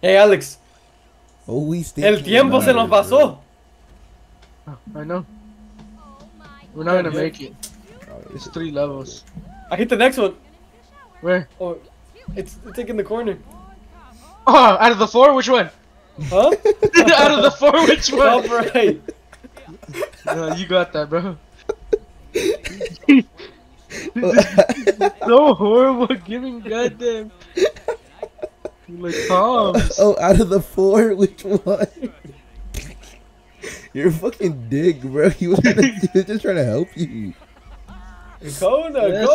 Hey, Alex. Always El tiempo se nos pasó. Oh, I know. We're not gonna make it. It's 3 levels. I hit the next one. Where? Oh, it's in the corner. Oh, out of the 4, which one? Huh? Out of the 4, which one? Top right. No, you got that, bro. So horrible giving goddamn. Like Tom's. Oh, out of the 4, which one? You're a fucking dick, bro. He was just trying to help you. Go.